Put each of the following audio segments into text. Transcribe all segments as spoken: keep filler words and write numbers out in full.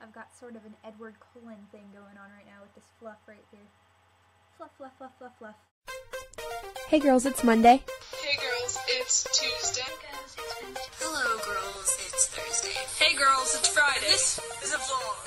I've got sort of an Edward Cullen thing going on right now with this fluff right here. Fluff, fluff, fluff, fluff, fluff. Hey girls, it's Monday. Hey girls, it's Tuesday. Hello girls, it's Thursday. Hey girls, it's Friday. This is a vlog.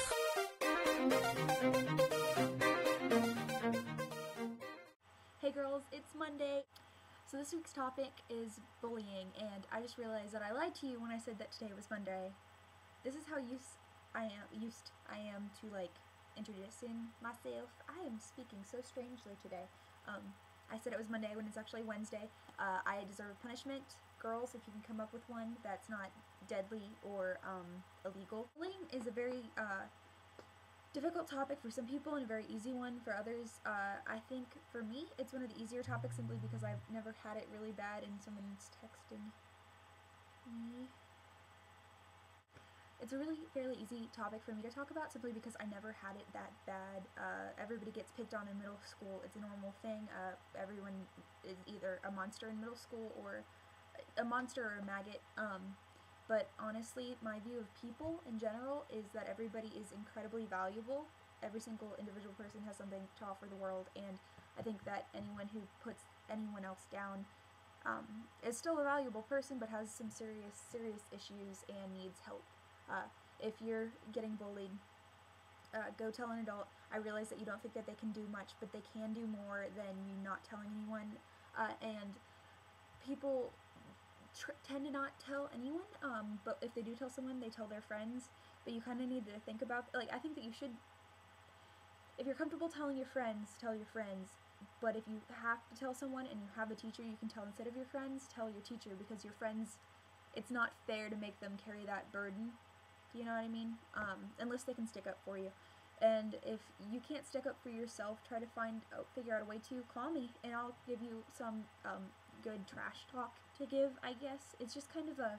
Hey girls, it's Monday. So this week's topic is bullying, and I just realized that I lied to you when I said that today was Monday. This is how used I am used I am to like introducing myself. I am speaking so strangely today. Um, I said it was Monday when it's actually Wednesday. Uh, I deserve punishment. Girls, if you can come up with one that's not deadly or um, illegal. Bullying is a very uh, difficult topic for some people and a very easy one for others. Uh, I think for me, it's one of the easier topics simply because I've never had it really bad and someone's texting me. It's a really fairly easy topic for me to talk about simply because I never had it that bad. Uh, everybody gets picked on in middle school. It's a normal thing. Uh, everyone is either a monster in middle school or a monster or a maggot. Um, but honestly, my view of people in general is that everybody is incredibly valuable. Every single individual person has something to offer the world, and I think that anyone who puts anyone else down um, is still a valuable person but has some serious, serious issues and needs help. Uh, if you're getting bullied, uh, go tell an adult. I realize that you don't think that they can do much, but they can do more than you not telling anyone, uh, and people tr tend to not tell anyone, um, but if they do tell someone, they tell their friends, but you kind of need to think about, like, I think that you should, if you're comfortable telling your friends, tell your friends, but if you have to tell someone and you have a teacher you can tell instead of your friends, tell your teacher, because your friends, it's not fair to make them carry that burden. Do you know what I mean? Um, unless they can stick up for you. And if you can't stick up for yourself, try to find, uh, figure out a way to call me, and I'll give you some um, good trash talk to give, I guess. It's just kind of a,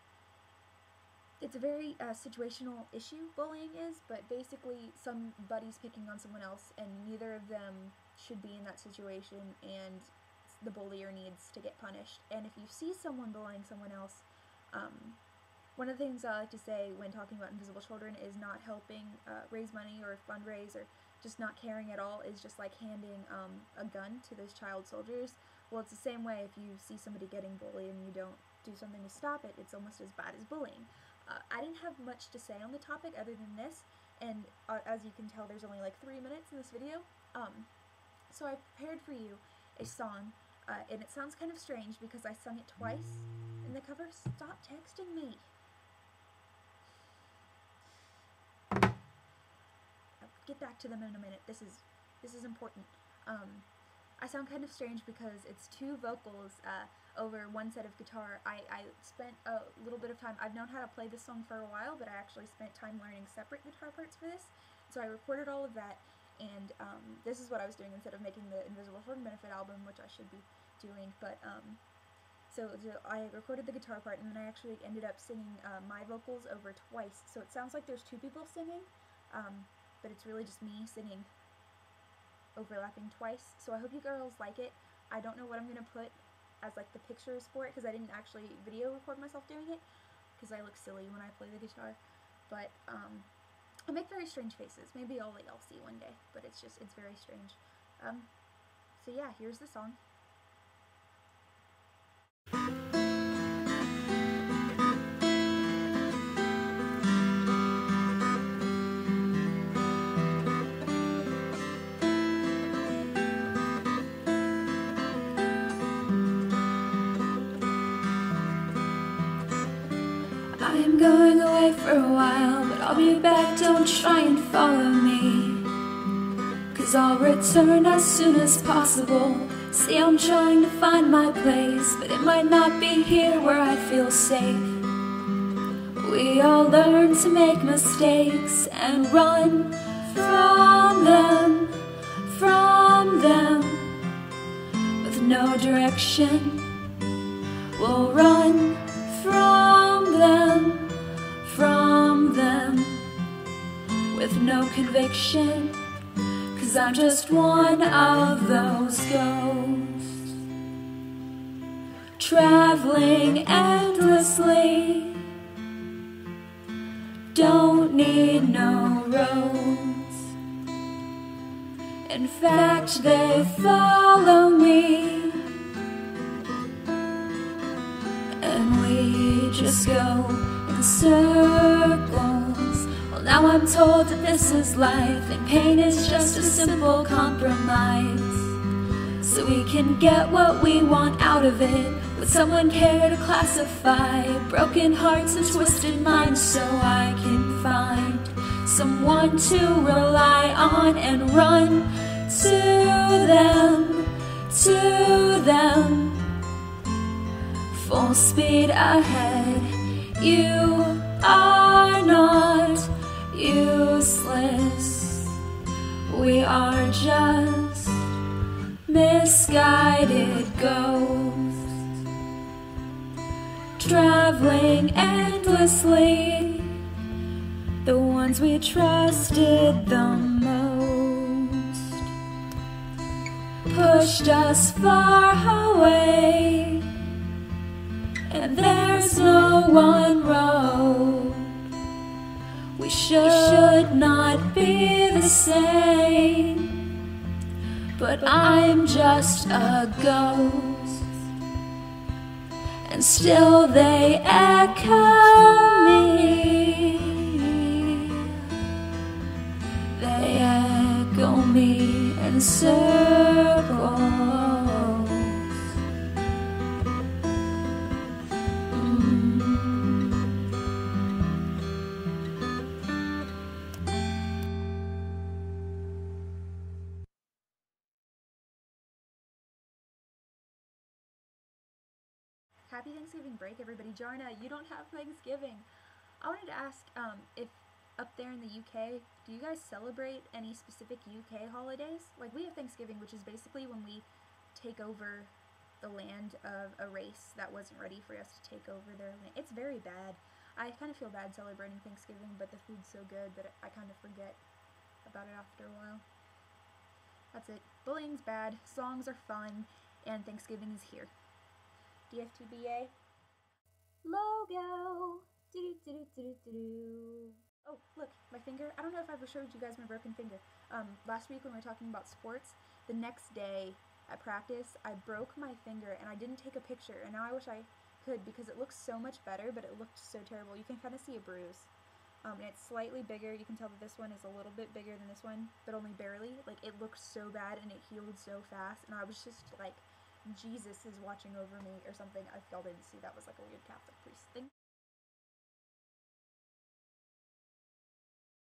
it's a very uh, situational issue, bullying is, but basically somebody's picking on someone else, and neither of them should be in that situation, and the bullier needs to get punished. And if you see someone bullying someone else, um, one of the things I like to say when talking about invisible children is not helping uh, raise money or fundraise or just not caring at all is just like handing um, a gun to those child soldiers. Well, it's the same way if you see somebody getting bullied and you don't do something to stop it, it's almost as bad as bullying. Uh, I didn't have much to say on the topic other than this, and uh, as you can tell, there's only like three minutes in this video. Um, so I prepared for you a song, uh, and it sounds kind of strange because I sung it twice in the cover. Stop texting me. Get back to them in a minute. This is this is important. Um, I sound kind of strange because it's two vocals uh, over one set of guitar. I, I spent a little bit of time. I've known how to play this song for a while, but I actually spent time learning separate guitar parts for this. So I recorded all of that, and um, this is what I was doing instead of making the Invisible Children Benefit album, which I should be doing. But um, so, so I recorded the guitar part, and then I actually ended up singing uh, my vocals over twice. So it sounds like there's two people singing. Um, but it's really just me singing overlapping twice. So I hope you girls like it. I don't know what I'm going to put as like the pictures for it because I didn't actually video record myself doing it because I look silly when I play the guitar. But um, I make very strange faces. Maybe I'll let y'all see one day, but it's just, it's very strange. Um, so yeah, here's the song. I am going away for a while, but I'll be back, don't try and follow me, 'cause I'll return as soon as possible. See, I'm trying to find my place, but it might not be here where I feel safe. We all learn to make mistakes and run from them, from them, with no direction. We'll run from them, from them, with no conviction, 'cause I'm just one of those ghosts, traveling endlessly, don't need no roads. In fact, they follow me, and we just go in circles. Well, now I'm told that this is life, and pain is just a simple compromise, so we can get what we want out of it. Would someone care to classify broken hearts and twisted minds, so I can find someone to rely on and run to them, to them, full speed ahead. You are not useless, we are just misguided ghosts, traveling endlessly, the ones we trusted the most, pushed us far away, and there's no one road. We should not be the same, but I'm just a ghost, and still they echo me. They echo me in circles. Happy Thanksgiving break, everybody. Jarna, you don't have Thanksgiving. I wanted to ask um, if up there in the U K, do you guys celebrate any specific U K holidays? Like, we have Thanksgiving, which is basically when we take over the land of a race that wasn't ready for us to take over their land. It's very bad. I kind of feel bad celebrating Thanksgiving, but the food's so good that I kind of forget about it after a while. That's it. Bullying's bad, songs are fun, and Thanksgiving is here. D F T B A logo. Do do do do do do. Oh, look, my finger. I don't know if I ever showed you guys my broken finger. Um, last week when we were talking about sports, the next day at practice, I broke my finger and I didn't take a picture. And now I wish I could because it looks so much better, but it looked so terrible. You can kind of see a bruise. Um, and it's slightly bigger. You can tell that this one is a little bit bigger than this one, but only barely. Like, it looked so bad and it healed so fast. And I was just like, Jesus is watching over me or something. I felt I didn't see that was like a weird Catholic priest thing.